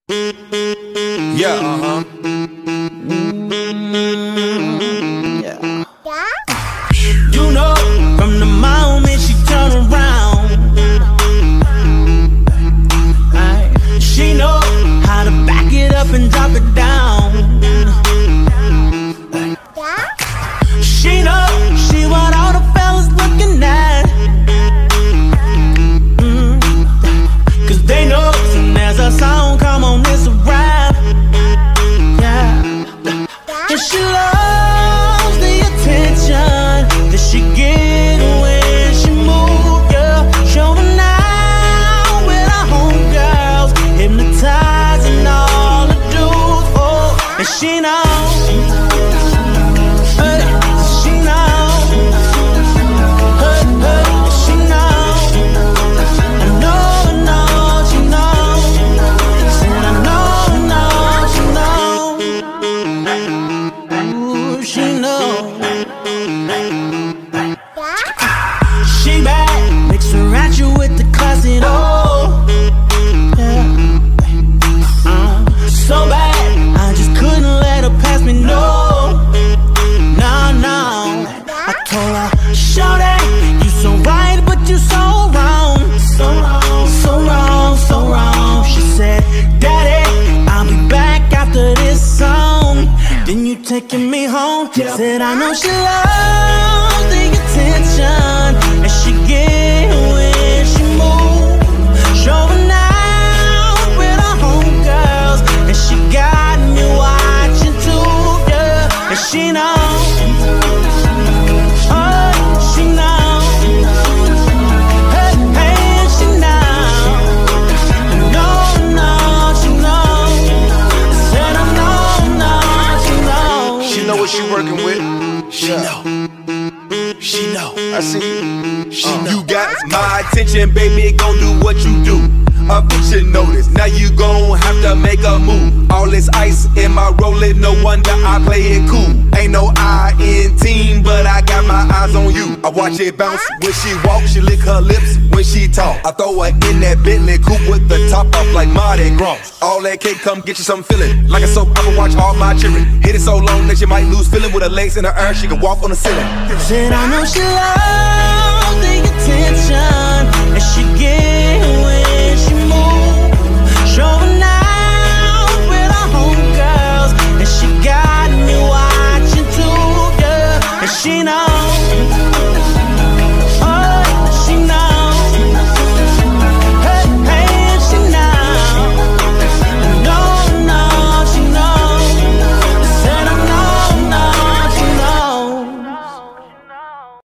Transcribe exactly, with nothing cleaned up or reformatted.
Yeah, uh-huh. Yeah. You know, from the moment she turn around, she know how to back it up and drop it down. She know she what all the fellas looking at. mm. Cause they know soon as a song come on, it's a rap. Yeah. And she loves the attention that she get when she move, yeah. Showing out with her homegirls, hypnotizing all the dudes, oh. And she knows, hey, she knows, hey, hey, she knows. I know, I know, she knows. Said I know, I know, she knows. Ooh, she knows. She bad, mix her at you with the classy though. Yeah. Uh, so bad, I just couldn't let her pass me, no. No, no. I told her, shorty, you so right, but you so wrong. So wrong, so wrong, so wrong. She said, daddy, I'll be back after this song. Then you taking me home. Said I know she loves the attention and she get when she move. Showing out with her homegirls and she got me watching too, yeah. And she knows, oh, she knows, hey, hey, she knows. No, no, she knows. I said I know, no, she knows. She know what she working with. She know. She know. I see you. She Uh. know. You got my attention, baby, gon' do what you do. A picture notice, now you gon' have to make a move. All this ice in my rolling, no wonder I play it cool. Ain't no I in team, but I got my eyes on you. I watch it bounce when she walk, she lick her lips when she talk. I throw her in that Bentley coupe with the top off like Mardi Gras. All that cake, come get you some feeling. Like a soap opera, watch all my children. Hit it so long that you might lose feeling. With her legs in the air, she can walk on the ceiling. Said I know she loves the attention and she get